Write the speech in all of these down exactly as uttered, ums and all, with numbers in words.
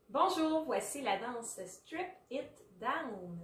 Bonjour, voici la danse Strip It Down.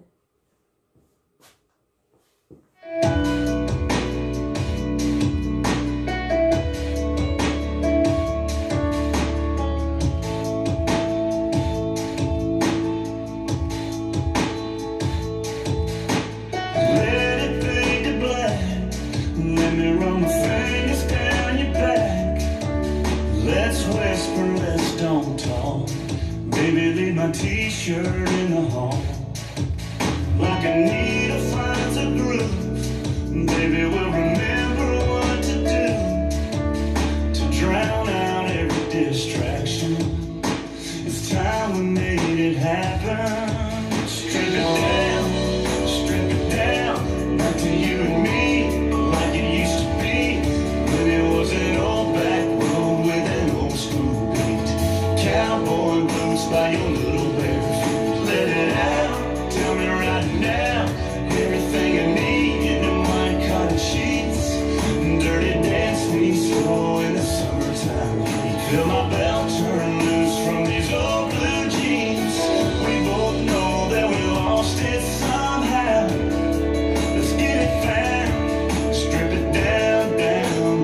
Let it fade to black. Let me run my fingers down your back. Let's whisper, let's don't talk. Baby, leave my t-shirt in the hall. Like a needle finds a groove. Baby, we'll remember what to do to drown out every distraction. It's time we made it happen. Strip it down, strip it down. Back to you and me, like it used to be. When it was an old back road with an old school beat. Cowboy blues by your little bare feet. Let it out, tell me right now. Everything I need in the white cotton sheets. Dirty dance needs slow in the summertime heat. Feel my belt turn loose from these old blue jeans. We both know that we lost it somehow. Let's get it found. Strip it down, down,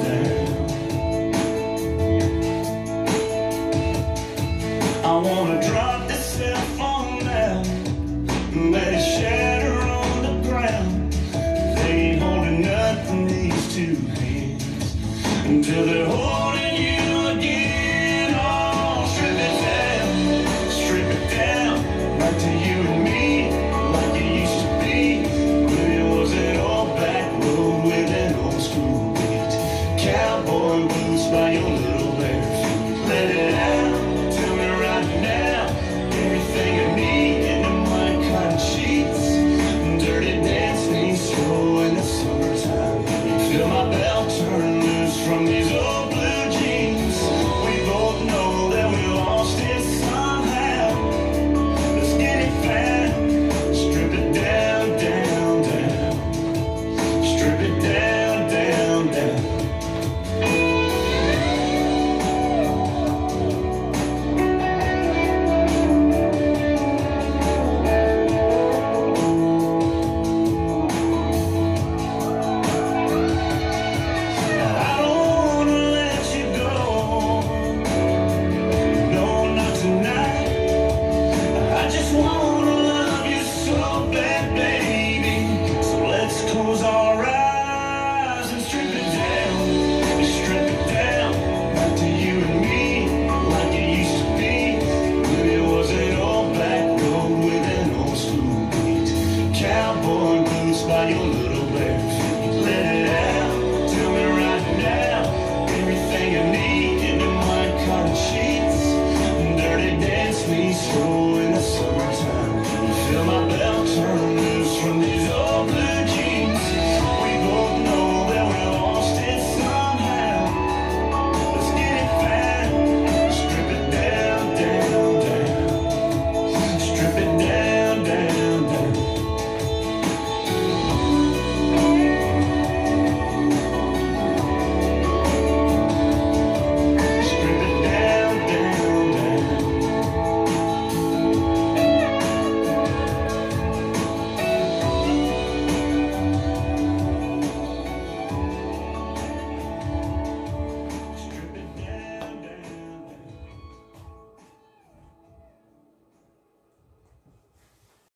down. I wanna drop this cell phone now. Let it shatter on the ground. They ain't holding nothing, these two hands, until they're holding